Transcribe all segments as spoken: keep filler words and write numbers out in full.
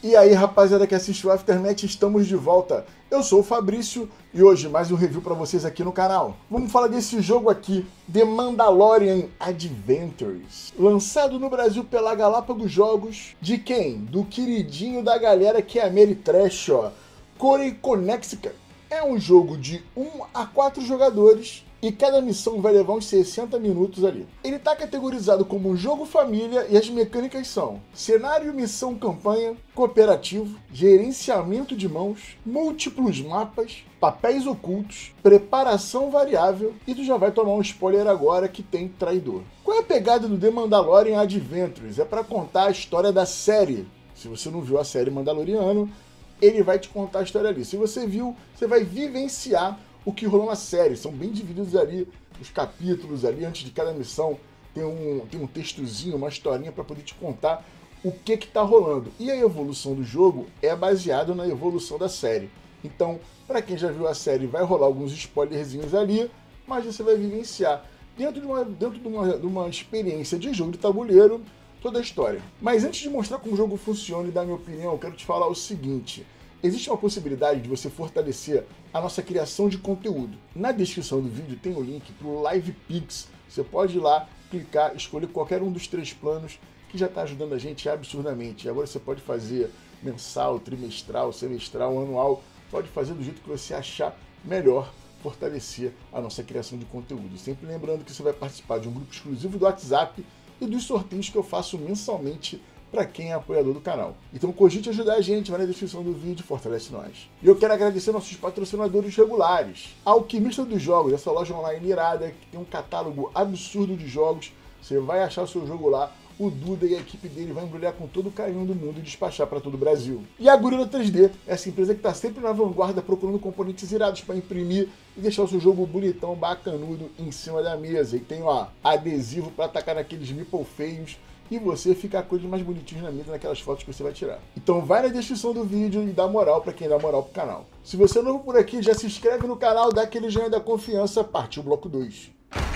E aí, rapaziada que assiste o Aftermath, estamos de volta. Eu sou o Fabrício e hoje mais um review para vocês aqui no canal. Vamos falar desse jogo aqui, The Mandalorian Adventures. Lançado no Brasil pela Galápagos Jogos. De quem? Do queridinho da galera que é Ameritrash, ó. Corey Connextica. É um jogo de um a quatro jogadores e cada missão vai levar uns sessenta minutos ali. Ele está categorizado como um jogo família e as mecânicas são cenário, missão, campanha, cooperativo, gerenciamento de mãos, múltiplos mapas, papéis ocultos, preparação variável e tu já vai tomar um spoiler agora que tem traidor. Qual é a pegada do The Mandalorian Adventures? É para contar a história da série. Se você não viu a série Mandaloriano, ele vai te contar a história ali. Se você viu, você vai vivenciar o que rolou na série. São bem divididos ali os capítulos ali, antes de cada missão tem um, tem um textozinho, uma historinha para poder te contar o que que tá rolando. E a evolução do jogo é baseada na evolução da série. Então, para quem já viu a série, vai rolar alguns spoilerzinhos ali, mas você vai vivenciar dentro de uma, dentro de uma, de uma experiência de jogo de tabuleiro toda a história. Mas antes de mostrar como o jogo funciona e dar minha opinião, eu quero te falar o seguinte. Existe uma possibilidade de você fortalecer a nossa criação de conteúdo. Na descrição do vídeo tem o link para o LivePix. Você pode ir lá, clicar, escolher qualquer um dos três planos que já está ajudando a gente absurdamente. Agora você pode fazer mensal, trimestral, semestral, anual. Pode fazer do jeito que você achar melhor, fortalecer a nossa criação de conteúdo. Sempre lembrando que você vai participar de um grupo exclusivo do WhatsApp e dos sorteios que eu faço mensalmente para quem é apoiador do canal. Então cogite ajudar a gente, vai na descrição do vídeo, fortalece nós. E eu quero agradecer nossos patrocinadores regulares. A Alquimista dos Jogos, essa loja online irada, que tem um catálogo absurdo de jogos. Você vai achar o seu jogo lá, o Duda e a equipe dele vai embrulhar com todo o carinho do mundo e despachar para todo o Brasil. E a Gorilla três D, essa empresa que está sempre na vanguarda procurando componentes irados para imprimir e deixar o seu jogo bonitão, bacanudo em cima da mesa. E tem, ó, adesivo para atacar naqueles meeple feios e você ficar com coisas mais bonitinhas na mesa naquelas fotos que você vai tirar. Então vai na descrição do vídeo e dá moral para quem dá moral pro canal. Se você é novo por aqui, já se inscreve no canal, dá aquele joinha da confiança, partiu o bloco dois.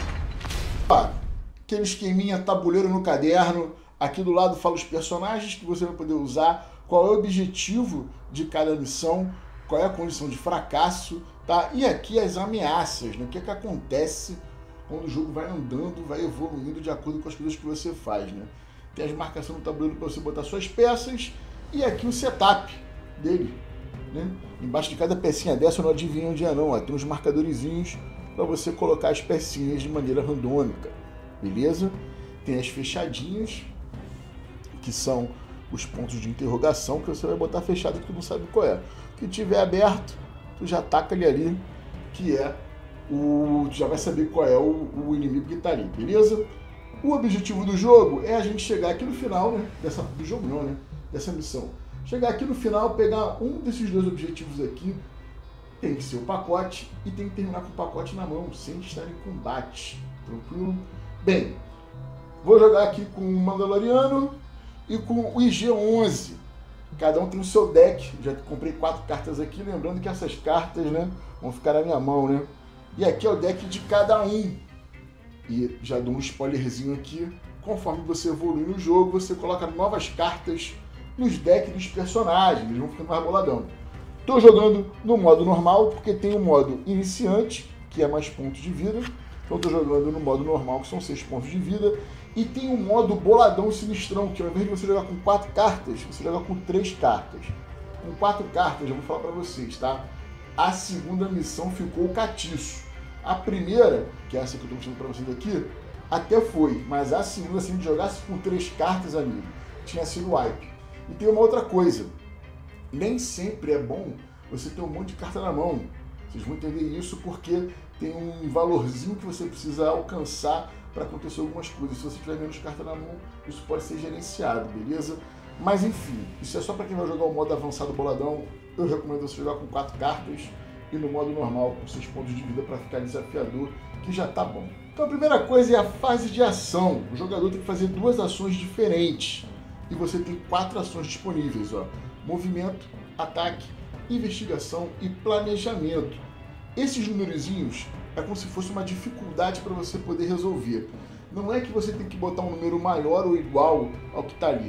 Ah, aquele esqueminha tabuleiro no caderno, aqui do lado fala os personagens que você vai poder usar, qual é o objetivo de cada missão, qual é a condição de fracasso, tá? E aqui as ameaças, né? O que é que acontece quando o jogo vai andando, vai evoluindo de acordo com as coisas que você faz, né? Tem as marcações no tabuleiro para você botar suas peças e aqui o setup dele, né? Embaixo de cada pecinha dessa, eu não adivinho onde é não, ó, tem uns marcadorzinhos para você colocar as pecinhas de maneira randômica, beleza? Tem as fechadinhas, que são os pontos de interrogação que você vai botar fechado que tu não sabe qual é. O que tiver aberto, tu já taca ele ali, que é o... tu já vai saber qual é o, o inimigo que tá ali, beleza? O objetivo do jogo é a gente chegar aqui no final, né? Dessa, do jogo não, né? Dessa missão. Chegar aqui no final, pegar um desses dois objetivos aqui, tem que ser o pacote e tem que terminar com o pacote na mão, sem estar em combate. Tranquilo? Bem, vou jogar aqui com o Mandaloriano e com o I G onze. Cada um tem o seu deck. Já comprei quatro cartas aqui, lembrando que essas cartas, né, vão ficar na minha mão, né? E aqui é o deck de cada um. E já dou um spoilerzinho aqui. Conforme você evolui no jogo, você coloca novas cartas nos decks dos personagens. Eles vão ficando mais boladão. Estou jogando no modo normal, porque tem o modo iniciante, que é mais pontos de vida. Então estou jogando no modo normal, que são seis pontos de vida. E tem o modo boladão sinistrão, que ao invés de você jogar com quatro cartas, você joga com três cartas. Com quatro cartas, eu vou falar para vocês, tá? A segunda missão ficou catiço. A primeira, que é essa que eu estou mostrando para vocês aqui, até foi. Mas a segunda, se a gente jogasse com três cartas, amigo, tinha sido wipe. E tem uma outra coisa. Nem sempre é bom você ter um monte de carta na mão. Vocês vão entender isso porque tem um valorzinho que você precisa alcançar para acontecer algumas coisas. Se você tiver menos carta na mão, isso pode ser gerenciado, beleza? Mas enfim, isso é só para quem vai jogar o modo avançado boladão. Eu recomendo você jogar com quatro cartas e no modo normal com seis pontos de vida para ficar desafiador, que já tá bom. Então a primeira coisa é a fase de ação. O jogador tem que fazer duas ações diferentes e você tem quatro ações disponíveis, ó. Movimento, ataque, investigação e planejamento. Esses numerozinhos é como se fosse uma dificuldade para você poder resolver. Não é que você tem que botar um número maior ou igual ao que está ali.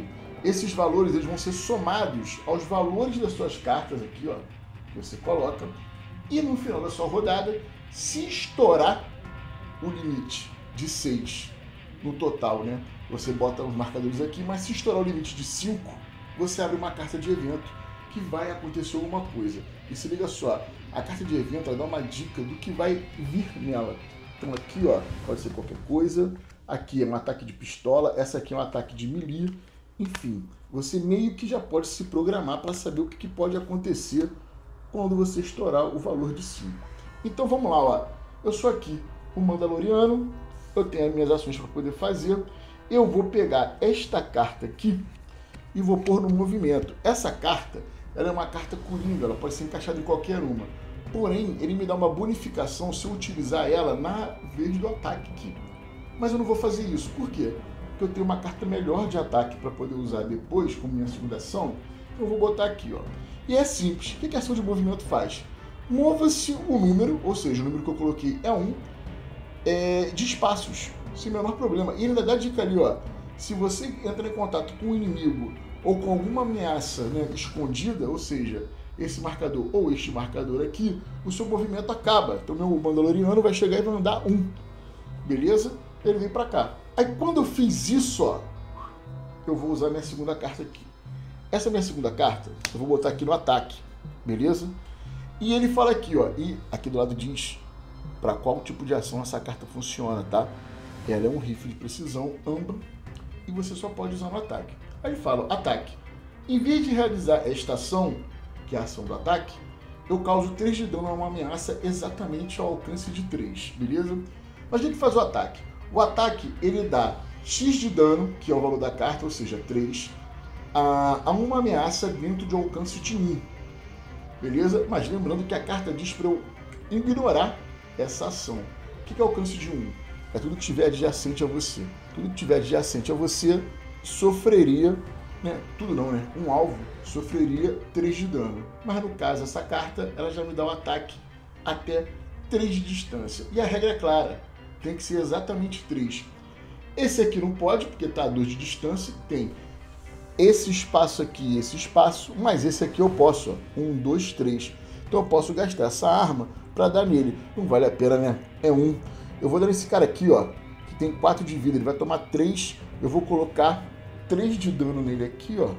esses valores eles vão ser somados aos valores das suas cartas aqui, ó, que você coloca, e no final da sua rodada, se estourar o limite de seis no total, né? Você bota os marcadores aqui, mas se estourar o limite de cinco, você abre uma carta de evento que vai acontecer alguma coisa. E se liga só, a carta de evento ela dá uma dica do que vai vir nela. Então aqui, ó, pode ser qualquer coisa. Aqui é um ataque de pistola, essa aqui é um ataque de melee. Enfim, você meio que já pode se programar para saber o que pode acontecer quando você estourar o valor de cinco. Então vamos lá, ó. Eu sou aqui o Mandaloriano, eu tenho as minhas ações para poder fazer. Eu vou pegar esta carta aqui e vou pôr no movimento. Essa carta, ela é uma carta coringa, ela pode ser encaixada em qualquer uma. Porém, ele me dá uma bonificação se eu utilizar ela na vez do ataque aqui. Mas eu não vou fazer isso. Por quê? Porque eu tenho uma carta melhor de ataque para poder usar depois, como minha segunda ação. Então eu vou botar aqui, ó. E é simples. O que a ação de movimento faz? Mova-se o número, ou seja, o número que eu coloquei é um, é, de espaços, sem o menor problema. E ainda dá dica ali, ó. Se você entrar em contato com o inimigo ou com alguma ameaça, né, escondida, ou seja, esse marcador ou este marcador aqui, o seu movimento acaba. Então meu Mandaloriano vai chegar e vai andar um. Beleza? Ele vem pra cá. Aí quando eu fiz isso, ó, eu vou usar minha segunda carta aqui. Essa minha segunda carta, eu vou botar aqui no ataque. Beleza? E ele fala aqui, ó, e aqui do lado diz para qual tipo de ação essa carta funciona, tá? Ela é um rifle de precisão ampla e você só pode usar no ataque. Aí ele fala, ataque. Em vez de realizar esta ação, que é a ação do ataque, eu causo três de dano a uma ameaça exatamente ao alcance de três, beleza? Mas a gente faz o ataque. O ataque, ele dá X de dano, que é o valor da carta, ou seja, três, a, a uma ameaça dentro de alcance de um. Beleza? Mas lembrando que a carta diz para eu ignorar essa ação. O que é alcance de um? É tudo que estiver adjacente a você. Tudo que estiver adjacente a você sofreria, né? Tudo não, né? Um alvo sofreria três de dano. Mas no caso, essa carta, ela já me dá um ataque até três de distância. E a regra é clara, tem que ser exatamente três. Esse aqui não pode, porque está a dois de distância, tem esse espaço aqui, esse espaço, mas esse aqui eu posso, ó, um, dois, três. Então eu posso gastar essa arma para dar nele. Não vale a pena, né? É um. Eu vou dar nesse cara aqui, ó, que tem quatro de vida, ele vai tomar três. Eu vou colocar três de dano nele aqui, ó.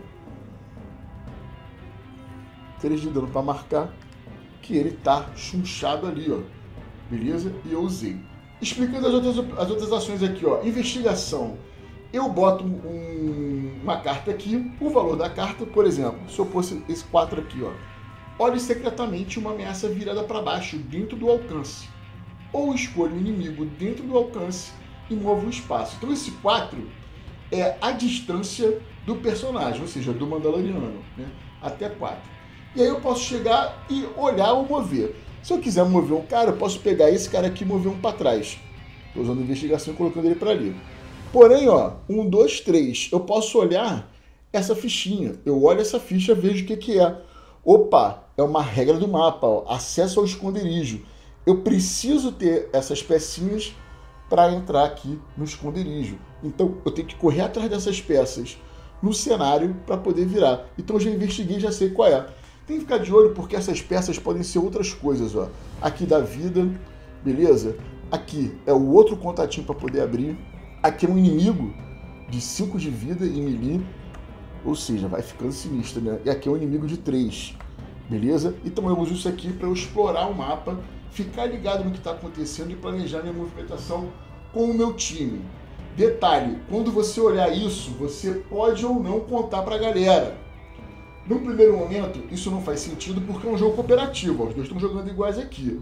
três de dano para marcar que ele tá chunchado ali, ó. Beleza? E eu usei. Explicando as outras, as outras ações aqui, ó. Investigação. Eu boto um, uma carta aqui, o valor da carta, por exemplo, se eu fosse esse quatro aqui, ó. Olhe secretamente uma ameaça virada para baixo, dentro do alcance. Ou escolha um inimigo dentro do alcance e mova o espaço. Então esse quatro é a distância do personagem, ou seja, do Mandaloriano, né? Até quatro. E aí eu posso chegar e olhar ou mover. Se eu quiser mover um cara, eu posso pegar esse cara aqui e mover um para trás. Estou usando investigação e colocando ele para ali. Porém, ó, um, dois, três, eu posso olhar essa fichinha. Eu olho essa ficha, vejo o que que é. Opa, é uma regra do mapa, ó, acesso ao esconderijo. Eu preciso ter essas pecinhas para entrar aqui no esconderijo. Então, eu tenho que correr atrás dessas peças no cenário para poder virar. Então, eu já investiguei, já sei qual é. Tem que ficar de olho porque essas peças podem ser outras coisas, ó. Aqui da vida, beleza? Aqui é o outro contatinho para poder abrir. Aqui é um inimigo de cinco de vida em melee, ou seja, vai ficando sinistro, né? E aqui é um inimigo de três, beleza? Então eu uso isso aqui para eu explorar o mapa, ficar ligado no que está acontecendo e planejar minha movimentação com o meu time. Detalhe, quando você olhar isso, você pode ou não contar para a galera. No primeiro momento, isso não faz sentido porque é um jogo cooperativo, ó, os dois estão jogando iguais aqui.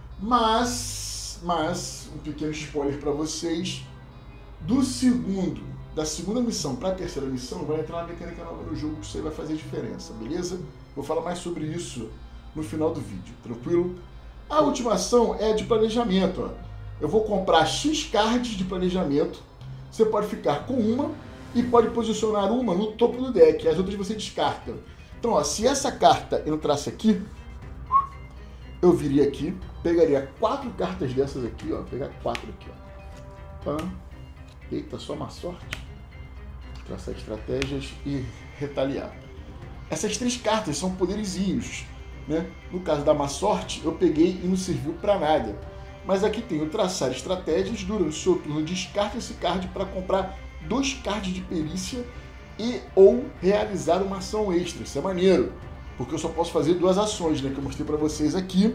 Mas, mas, um pequeno spoiler para vocês, do segundo, da segunda missão para a terceira missão, vai entrar uma mecânica nova no jogo que isso aí vai fazer diferença, beleza? Vou falar mais sobre isso no final do vídeo, tranquilo? A última ação é de planejamento, ó. Eu vou comprar X cards de planejamento, você pode ficar com uma e pode posicionar uma no topo do deck, as outras você descarta. Então, ó, se essa carta entrasse aqui, eu viria aqui, pegaria quatro cartas dessas aqui, ó, pegar quatro aqui, ó. Pã. Eita, só uma sorte. traçar estratégias e retaliar. Essas três cartas são poderizinhos, né? No caso da má sorte, eu peguei e não serviu para nada. Mas aqui tem o traçar estratégias, durante o seu turno descarta esse card para comprar dois cards de perícia e ou realizar uma ação extra. Isso é maneiro, porque eu só posso fazer duas ações, né, que eu mostrei para vocês aqui,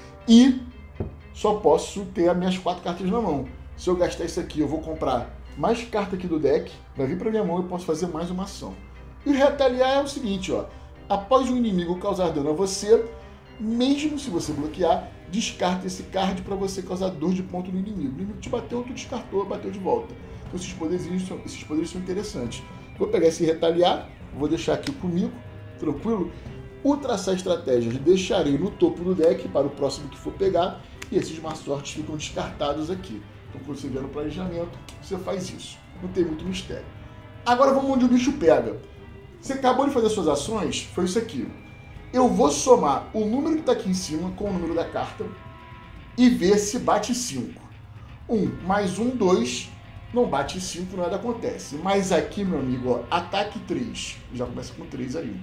e só posso ter as minhas quatro cartas na mão. Se eu gastar isso aqui, eu vou comprar mais carta aqui do deck, vai vir para minha mão e eu posso fazer mais uma ação. E o retaliar é o seguinte, ó, após o inimigo causar dano a você, mesmo se você bloquear, descarta esse card para você causar dois de ponto no inimigo. O inimigo te bateu, tu descartou, bateu de volta. Então esses poderes são, esses poderes são interessantes. Vou pegar esse retaliar, vou deixar aqui comigo, tranquilo. O traçar estratégias deixarei no topo do deck para o próximo que for pegar, e esses má sortes ficam descartados aqui. Então quando você vier no planejamento, você faz isso. Não tem muito mistério. Agora vamos onde o bicho pega. Você acabou de fazer suas ações, foi isso aqui. Eu vou somar o número que está aqui em cima com o número da carta e ver se bate cinco. um mais um, dois, não bate cinco, nada acontece. Mas aqui, meu amigo, ó, ataque três. Já começa com três aí.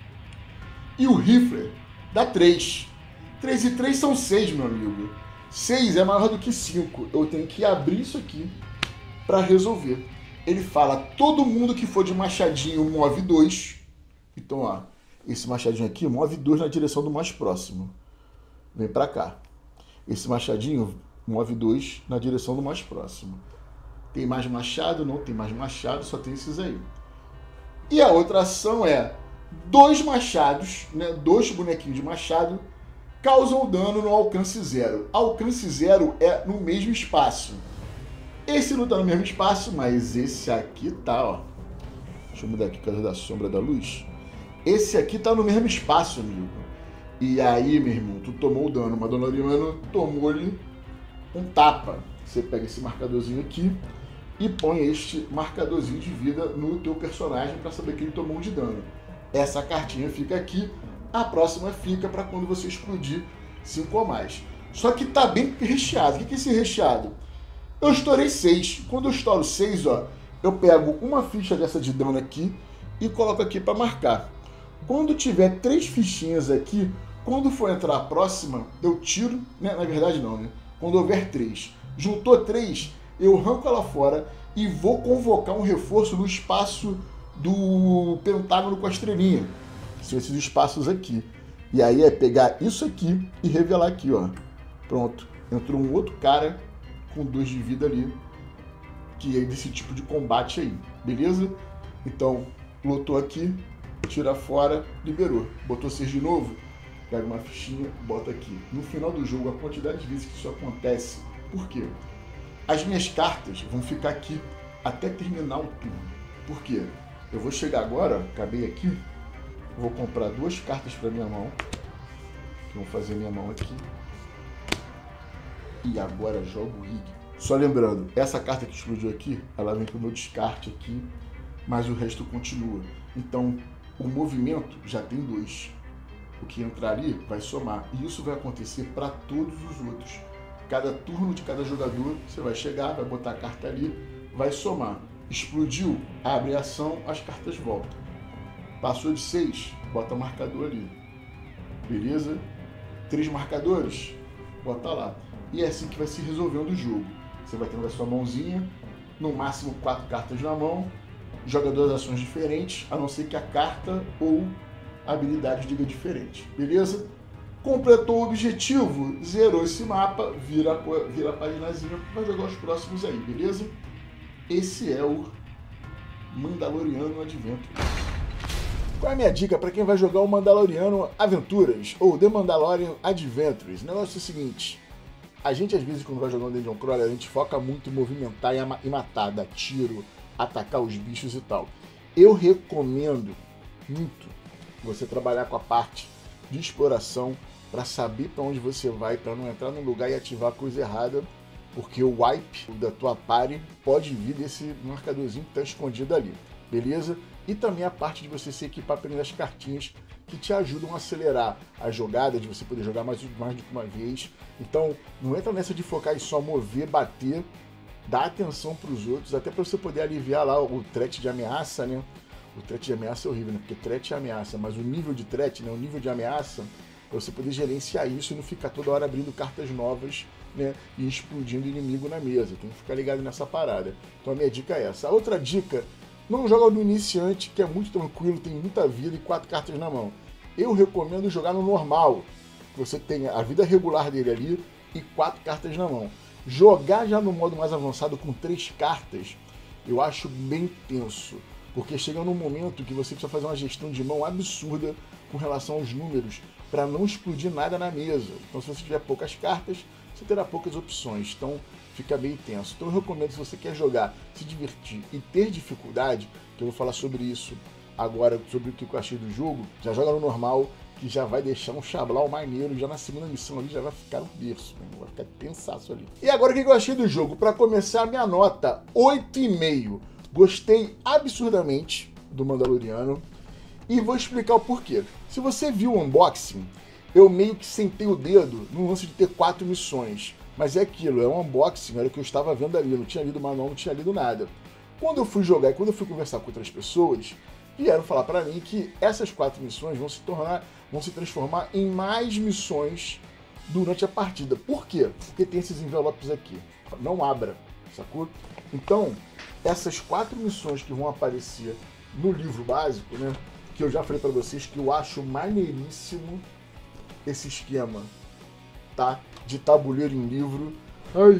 E o rifle dá três. três e três são seis, meu amigo. seis é maior do que cinco. Eu tenho que abrir isso aqui para resolver. Ele fala, todo mundo que for de machadinho move dois. Então, ó, esse machadinho aqui move dois na direção do mais próximo. Vem para cá. Esse machadinho move dois na direção do mais próximo. Tem mais machado? Não tem mais machado, só tem esses aí. E a outra ação é dois machados, né, dois bonequinhos de machado, causam dano no alcance zero. Alcance zero é no mesmo espaço. Esse não está no mesmo espaço, mas esse aqui tá, ó. Deixa eu mudar aqui por causa da sombra da luz. Esse aqui tá no mesmo espaço, amigo. E aí, meu irmão, tu tomou o dano. O Mandaloriano tomou-lhe um tapa. Você pega esse marcadorzinho aqui e põe este marcadorzinho de vida no teu personagem para saber que ele tomou um de dano. Essa cartinha fica aqui, a próxima fica para quando você explodir cinco ou mais. Só que tá bem recheado. O que é esse recheado? Eu estourei seis. Quando eu estouro seis, ó, eu pego uma ficha dessa de dano aqui e coloco aqui para marcar. Quando tiver três fichinhas aqui, quando for entrar a próxima, eu tiro, né? Na verdade não, né? Quando houver três. Juntou três, eu arranco ela fora e vou convocar um reforço no espaço do pentágono com a estrelinha. São esses espaços aqui. E aí é pegar isso aqui e revelar aqui, ó. Pronto. Entrou um outro cara com dois de vida ali, que é desse tipo de combate aí. Beleza? Então, lotou aqui, tira fora, liberou. Botou seis de novo, pega uma fichinha, bota aqui. No final do jogo, a quantidade de vezes que isso acontece. Por quê? As minhas cartas vão ficar aqui até terminar o turno. Por quê? Eu vou chegar agora, acabei aqui, vou comprar duas cartas para minha mão. Vou fazer minha mão aqui. E agora jogo o Rig. Só lembrando, essa carta que explodiu aqui, ela vem com o meu descarte aqui, mas o resto continua. Então, o movimento já tem dois. O que entrar ali vai somar. E isso vai acontecer para todos os outros. Cada turno de cada jogador, você vai chegar, vai botar a carta ali, vai somar. Explodiu, abre a ação, as cartas voltam. Passou de seis, bota marcador ali. Beleza? Três marcadores, bota lá. E é assim que vai se resolvendo o jogo. Você vai tendo a sua mãozinha, no máximo quatro cartas na mão, joga duas ações diferentes, a não ser que a carta ou a habilidade diga diferente. Beleza? Completou o objetivo, zerou esse mapa, vira, vira a paginazinha, vai jogar os próximos aí, beleza? Esse é o Mandaloriano Adventures. Qual é a minha dica para quem vai jogar o Mandaloriano Aventuras ou The Mandalorian Adventures? O negócio é o seguinte, a gente às vezes quando vai jogando Dungeon Crawler, a gente foca muito em movimentar e matar, dar tiro, atacar os bichos e tal. Eu recomendo muito você trabalhar com a parte de exploração para saber para onde você vai, para não entrar num lugar e ativar coisa errada, porque o wipe da tua party pode vir desse marcadorzinho que está escondido ali, beleza? E também a parte de você se equipar pelas cartinhas que te ajudam a acelerar a jogada, de você poder jogar mais, mais do que uma vez. Então, não entra nessa de focar em só mover, bater, dá atenção para os outros, até para você poder aliviar lá o threat de ameaça, né? O threat de ameaça é horrível, né? Porque threat é ameaça, mas o nível de threat, né? O nível de ameaça, para você poder gerenciar isso e não ficar toda hora abrindo cartas novas, né? E explodindo inimigo na mesa. Tem que ficar ligado nessa parada. Então a minha dica é essa. A outra dica, não joga no iniciante, que é muito tranquilo, tem muita vida e quatro cartas na mão. Eu recomendo jogar no normal, que você tenha a vida regular dele ali e quatro cartas na mão. Jogar já no modo mais avançado com três cartas, eu acho bem tenso, porque chega num momento que você precisa fazer uma gestão de mão absurda com relação aos números, para não explodir nada na mesa. Então, se você tiver poucas cartas, você terá poucas opções, então fica bem tenso. Então eu recomendo, se você quer jogar, se divertir e ter dificuldade, que eu vou falar sobre isso agora, sobre o que eu achei do jogo, já joga no normal, que já vai deixar um chablau maneiro, já na segunda missão ali já vai ficar no berço, né? Vai ficar tensaço ali. E agora o que eu achei do jogo? Para começar, a minha nota, oito e meio. Gostei absurdamente do Mandaloriano e vou explicar o porquê. Se você viu o unboxing, eu meio que sentei o dedo no lance de ter quatro missões, mas é aquilo, é um unboxing, era o que eu estava vendo ali, não tinha lido o manual, não tinha lido nada. Quando eu fui jogar e quando eu fui conversar com outras pessoas, vieram falar para mim que essas quatro missões vão se tornar, vão se transformar em mais missões durante a partida. Por quê? Porque tem esses envelopes aqui. Não abra, sacou? Então, essas quatro missões que vão aparecer no livro básico, né? Que eu já falei para vocês que eu acho maneiríssimo esse esquema, tá? De tabuleiro em livro. Ai,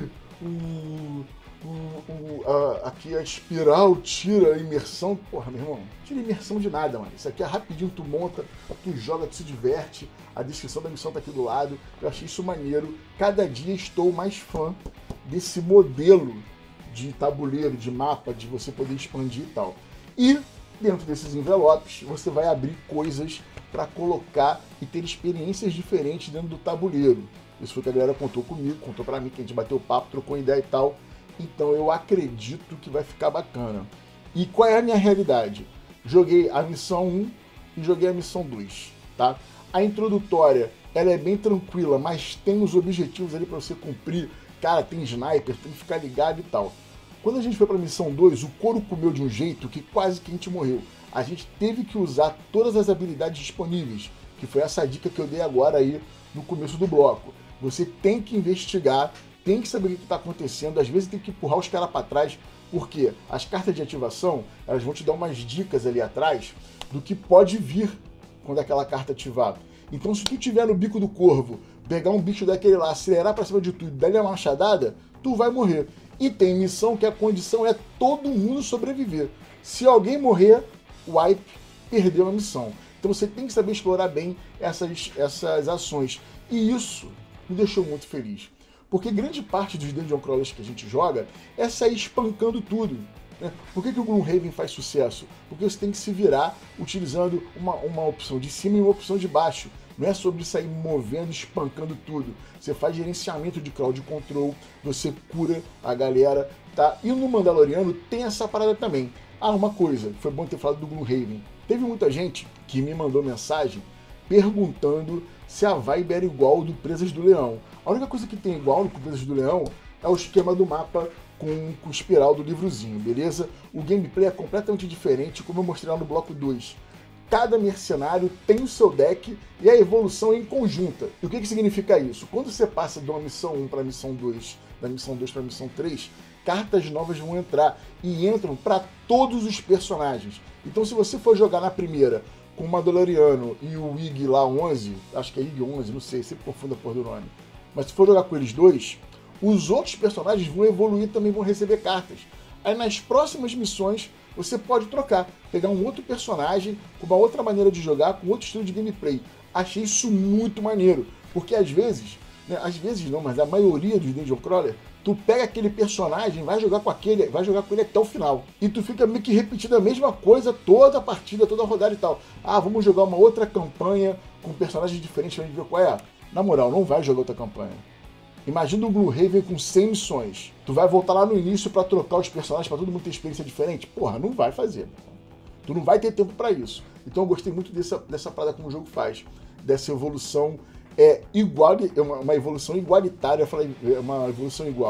o... O, o, a, aqui a espiral tira a imersão. Porra, meu irmão, tira imersão de nada, mano. Isso aqui é rapidinho, tu monta, tu joga, tu se diverte. A descrição da missão tá aqui do lado. Eu achei isso maneiro. Cada dia estou mais fã desse modelo de tabuleiro, de mapa, de você poder expandir e tal. E dentro desses envelopes, você vai abrir coisas para colocar e ter experiências diferentes dentro do tabuleiro. Isso foi o que a galera contou comigo, contou para mim, que a gente bateu papo, trocou ideia e tal. Então eu acredito que vai ficar bacana. E qual é a minha realidade? Joguei a missão um e joguei a missão dois, tá? A introdutória, ela é bem tranquila, mas tem os objetivos ali para você cumprir. Cara, tem sniper, tem que ficar ligado e tal. Quando a gente foi para a missão dois, o couro comeu de um jeito que quase que a gente morreu. A gente teve que usar todas as habilidades disponíveis, que foi essa dica que eu dei agora aí no começo do bloco. Você tem que investigar, tem que saber o que está acontecendo, às vezes tem que empurrar os caras para trás, porque as cartas de ativação, elas vão te dar umas dicas ali atrás do que pode vir quando aquela carta ativar. Então, se tu tiver no bico do corvo, pegar um bicho daquele lá, acelerar para cima de tudo, dar-lhe uma machadada, tu vai morrer. E tem missão que a condição é todo mundo sobreviver. Se alguém morrer, wipe, perdeu a missão. Então você tem que saber explorar bem essas, essas ações. E isso me deixou muito feliz. Porque grande parte dos Dungeon Crawlers que a gente joga é sair espancando tudo. Né? Por que, que o Gloomhaven faz sucesso? Porque você tem que se virar utilizando uma, uma opção de cima e uma opção de baixo. Não é sobre sair movendo, espancando tudo. Você faz gerenciamento de crowd control, você cura a galera, tá? E no Mandaloriano tem essa parada também. Ah, uma coisa, foi bom ter falado do Gloomhaven. Teve muita gente que me mandou mensagem perguntando se a vibe era igual do Presas do Leão. A única coisa que tem igual no Presas do Leão é o esquema do mapa com, com espiral do livrozinho, beleza? O gameplay é completamente diferente, como eu mostrei lá no bloco dois. Cada mercenário tem o seu deck e a evolução é em conjunta. E o que, que significa isso? Quando você passa de uma missão um para a missão dois, da missão dois para a missão três, cartas novas vão entrar e entram para todos os personagens. Então, se você for jogar na primeira com o Mandaloriano e o Ig lá onze, acho que é Ig onze, não sei, sempre confunda a porra do nome. Mas se for jogar com eles dois, os outros personagens vão evoluir, também vão receber cartas. Aí nas próximas missões você pode trocar, pegar um outro personagem com uma outra maneira de jogar, com outro estilo de gameplay. Achei isso muito maneiro, porque às vezes, né, às vezes não, mas a maioria dos Dungeon Crawler, tu pega aquele personagem, vai jogar com aquele, vai jogar com ele até o final. E tu fica meio que repetindo a mesma coisa toda a partida, toda a rodada e tal. Ah, vamos jogar uma outra campanha com personagens diferentes pra gente ver qual é. Na moral, não vai jogar outra campanha. Imagina o Gloomhaven com cem missões. Tu vai voltar lá no início pra trocar os personagens, pra todo mundo ter experiência diferente? Porra, não vai fazer. Tu não vai ter tempo pra isso. Então eu gostei muito dessa, dessa parada como o jogo faz. Dessa evolução é igual, é uma, uma evolução igualitária, eu falei, é uma evolução igual.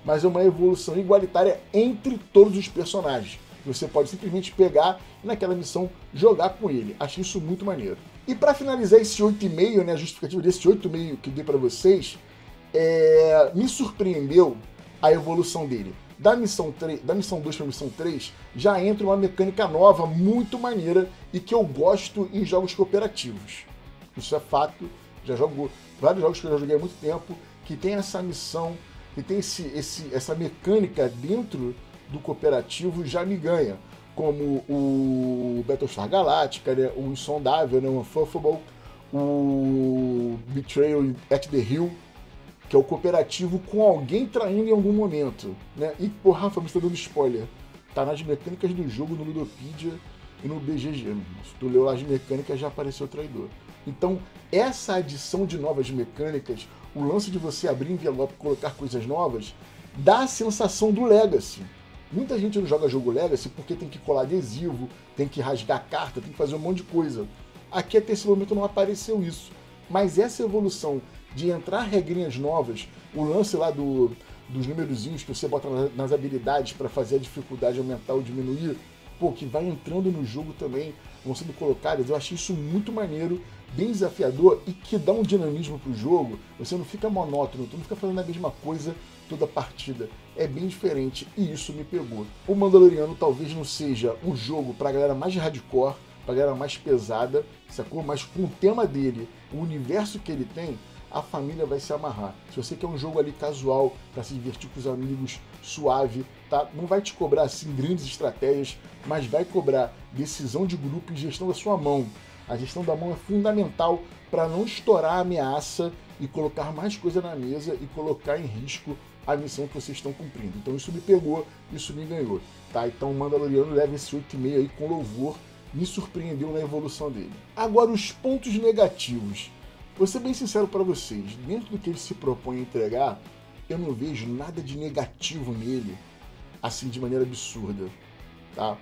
mas é uma evolução igualitária entre todos os personagens. Você pode simplesmente pegar e naquela missão jogar com ele. Achei isso muito maneiro. E para finalizar esse oito e meio, né, a justificativa desse oito e meio que eu dei para vocês, é... me surpreendeu a evolução dele. Da missão, três, da missão dois para a missão três, já entra uma mecânica nova, muito maneira, e que eu gosto em jogos cooperativos. Isso é fato, já jogo vários jogos que eu já joguei há muito tempo, que tem essa missão, que tem esse, esse, essa mecânica dentro do cooperativo, já me ganha. Como o Battlestar Galactica, né, o Insondável, né, o Unfuffable, o Betrayal at the Hill, que é o cooperativo com alguém traindo em algum momento, né? E, porra, Rafa, você tá dando spoiler. Tá nas mecânicas do jogo, no Ludopedia e no B G G. Se tu leu lá as mecânicas, já apareceu o traidor. Então, essa adição de novas mecânicas, o lance de você abrir envelope e colocar coisas novas, dá a sensação do Legacy. Muita gente não joga jogo Legacy porque tem que colar adesivo, tem que rasgar carta, tem que fazer um monte de coisa. Aqui até esse momento não apareceu isso. Mas essa evolução de entrar regrinhas novas, o lance lá do, dos numerozinhos que você bota nas habilidades para fazer a dificuldade aumentar ou diminuir, pô, que vai entrando no jogo também, vão sendo colocadas, eu achei isso muito maneiro, bem desafiador e que dá um dinamismo pro jogo. Você não fica monótono, tu não fica fazendo a mesma coisa toda a partida, é bem diferente e isso me pegou. O Mandaloriano talvez não seja um jogo pra galera mais hardcore, pra galera mais pesada, sacou? Mas com o tema dele, o universo que ele tem, a família vai se amarrar. Se você quer um jogo ali casual, para se divertir com os amigos, suave, tá? Não vai te cobrar assim grandes estratégias, mas vai cobrar decisão de grupo e gestão da sua mão. A gestão da mão é fundamental para não estourar a ameaça e colocar mais coisa na mesa e colocar em risco a missão que vocês estão cumprindo. Então isso me pegou, isso me ganhou, tá? Então o Mandaloriano leva esse oito e meio aí com louvor, me surpreendeu na evolução dele. Agora os pontos negativos. Vou ser bem sincero para vocês, dentro do que ele se propõe a entregar, eu não vejo nada de negativo nele, assim, de maneira absurda, tá?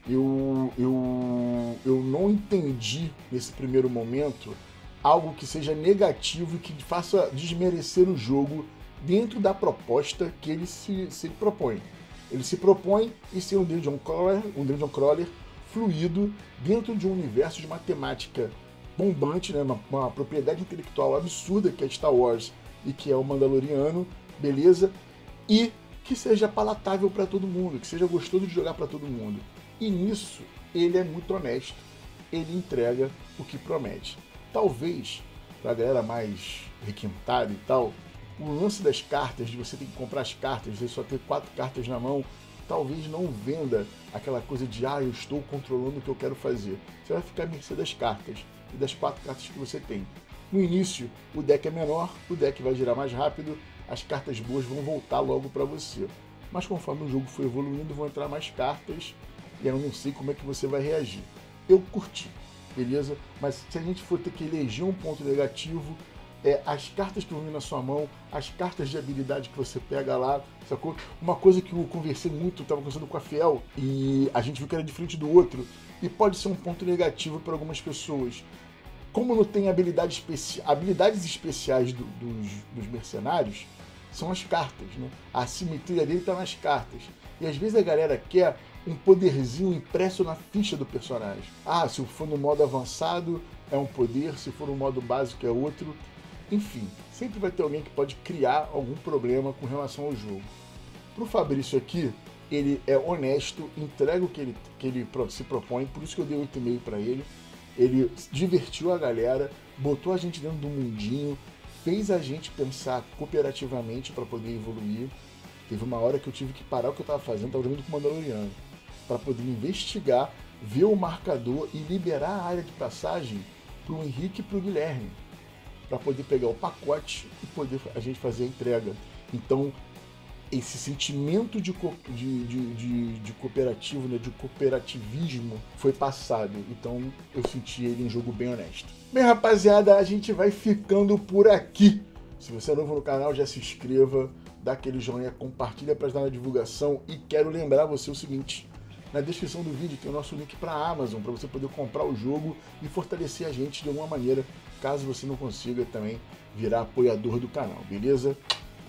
Eu, eu, eu não entendi, nesse primeiro momento, algo que seja negativo e que faça desmerecer o jogo dentro da proposta que ele se, se propõe. Ele se propõe em ser um dungeon crawler, um dungeon crawler fluido dentro de um universo de matemática bombante, né, uma, uma propriedade intelectual absurda que é Star Wars e que é o Mandaloriano, beleza? E que seja palatável para todo mundo, que seja gostoso de jogar para todo mundo. E nisso ele é muito honesto, ele entrega o que promete. Talvez, para a galera mais requintada e tal, o lance das cartas, de você ter que comprar as cartas, de só ter quatro cartas na mão, talvez não venda aquela coisa de ah, eu estou controlando o que eu quero fazer. Você vai ficar à mercê das cartas e das quatro cartas que você tem. No início, o deck é menor, o deck vai girar mais rápido, as cartas boas vão voltar logo para você. Mas conforme o jogo for evoluindo, vão entrar mais cartas e eu não sei como é que você vai reagir. Eu curti, beleza? Mas se a gente for ter que eleger um ponto negativo, é as cartas que vão vir na sua mão, as cartas de habilidade que você pega lá, sacou? Uma coisa que eu conversei muito, eu estava conversando com a Fiel e a gente viu que era diferente do outro, e pode ser um ponto negativo para algumas pessoas. Como não tem habilidade especi... habilidades especiais do, dos, dos mercenários, são as cartas, né? A assimetria dele está nas cartas. E às vezes a galera quer um poderzinho impresso na ficha do personagem. Ah, se for no modo avançado é um poder, se for no modo básico é outro. Enfim, sempre vai ter alguém que pode criar algum problema com relação ao jogo. Pro Fabrício aqui, ele é honesto, entrega o que ele, que ele se propõe, por isso que eu dei oito e meio para ele. Ele divertiu a galera, botou a gente dentro do mundinho, fez a gente pensar cooperativamente para poder evoluir. Teve uma hora que eu tive que parar o que eu estava fazendo, estava jogando com o Mandaloriano, para poder investigar, ver o marcador e liberar a área de passagem para o Henrique e para o Guilherme, para poder pegar o pacote e poder a gente fazer a entrega. Então, esse sentimento de, de, de, de, de cooperativo, né, de cooperativismo foi passado. Então, eu senti ele um jogo bem honesto. Bem, rapaziada, a gente vai ficando por aqui. Se você é novo no canal, já se inscreva, dá aquele joinha, compartilha para ajudar na divulgação. E quero lembrar você o seguinte: na descrição do vídeo tem o nosso link para a Amazon, para você poder comprar o jogo e fortalecer a gente de alguma maneira, caso você não consiga também virar apoiador do canal, beleza?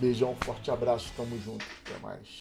Beijão, forte abraço, tamo junto, até mais.